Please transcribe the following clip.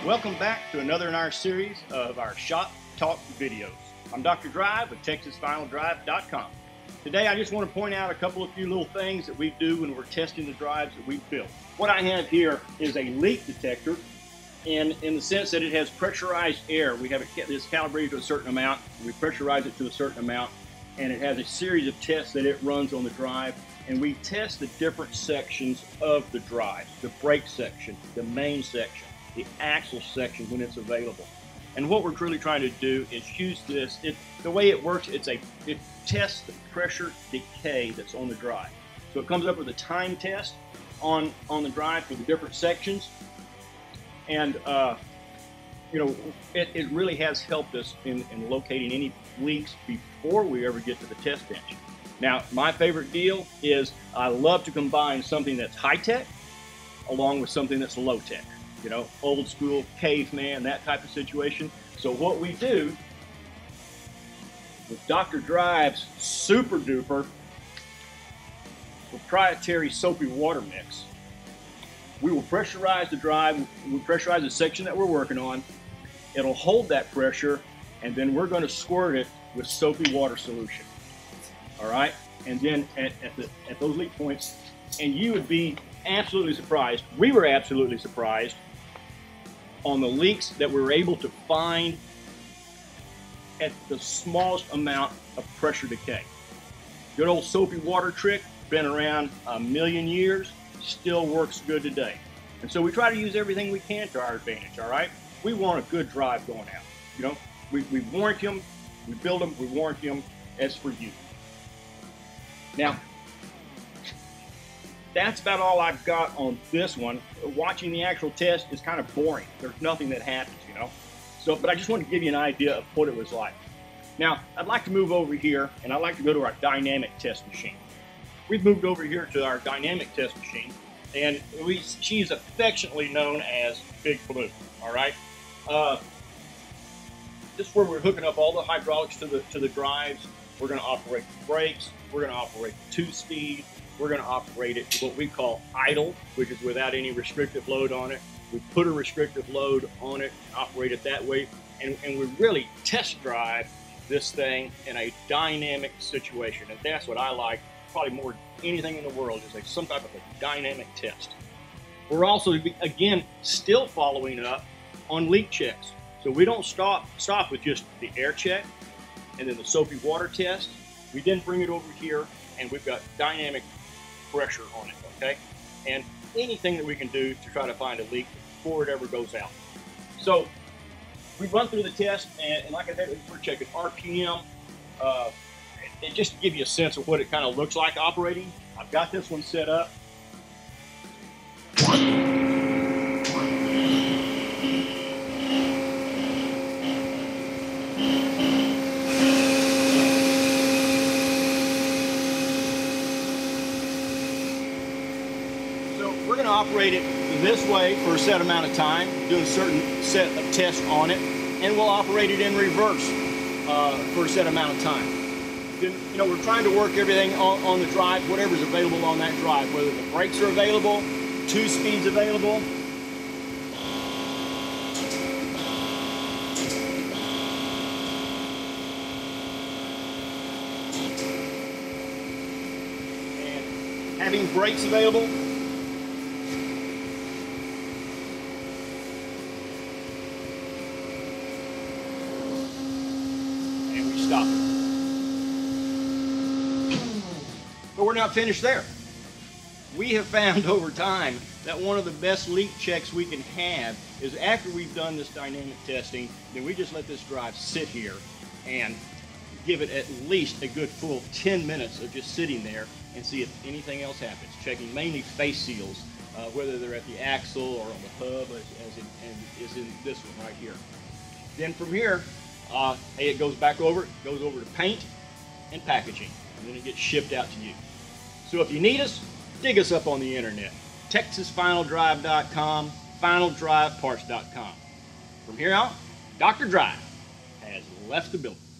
Welcome back to another in our series of our Shop Talk videos. I'm Dr. Drive with TexasFinalDrive.com. Today I just want to point out a few little things that we do when we're testing the drives that we've built. What I have here is a leak detector, and in the sense that it has pressurized air. We have this calibrated to a certain amount, we pressurize it to a certain amount, and it has a series of tests that it runs on the drive, and we test the different sections of the drive, the brake section, the main section, the axle section when it's available. And what we're really trying to do is use this. The way it works, it tests the pressure decay that's on the drive. So it comes up with a time test on the drive for the different sections, and it really has helped us in locating any leaks before we ever get to the test bench. Now, my favorite deal is I love to combine something that's high-tech along with something that's low-tech. You know, old school caveman, that type of situation. So what we do with Dr. Drive's super duper proprietary soapy water mix, we will pressurize the drive, we'll pressurize the section that we're working on. It'll hold that pressure, and then we're going to squirt it with soapy water solution. All right, and then at those leak points, and you would be absolutely surprised. We were absolutely surprised on the leaks that we were able to find at the smallest amount of pressure decay. Good old soapy water trick, been around a million years, still works good today. And so we try to use everything we can to our advantage, all right? We want a good drive going out. You know, we warranty them, we build them, we warranty them as for you. Now, that's about all I've got on this one. Watching the actual test is kind of boring. There's nothing that happens, you know. So, but I just want to give you an idea of what it was like. Now, I'd like to move over here, and I'd like to go to our dynamic test machine. We've moved over here to our dynamic test machine, and she's affectionately known as Big Blue, all right? This is where we're hooking up all the hydraulics to the drives. We're going to operate the brakes. We're going to operate the 2-speed. We're going to operate it what we call idle, which is without any restrictive load on it. We put a restrictive load on it, operate it that way, and we really test drive this thing in a dynamic situation. And that's what I like, probably more than anything in the world, is some type of a dynamic test. We're also, again, still following up on leak checks. So we don't stop with just the air check and then the soapy water test. We then bring it over here, and we've got dynamic pressure on it, okay? And anything that we can do to try to find a leak before it ever goes out. So we run through the test, and like I said, we're checking RPM, and just to give you a sense of what it kind of looks like operating, I've got this one set up. We're going to operate it this way for a set amount of time, do a certain set of tests on it, and we'll operate it in reverse for a set amount of time. Then, you know, we're trying to work everything on the drive, whatever's available on that drive, whether the brakes are available, 2 speeds available. And having brakes available. Stop. But we're not finished there. We have found over time that one of the best leak checks we can have is after we've done this dynamic testing, then we just let this drive sit here and give it at least a good full 10 minutes of just sitting there and see if anything else happens. Checking mainly face seals, whether they're at the axle or on the hub, as in this one right here. Then from here, it goes back over, goes over to paint and packaging, and then it gets shipped out to you. So if you need us, dig us up on the internet. TexasFinalDrive.com, FinalDriveParts.com. From here out, Dr. Drive has left the building.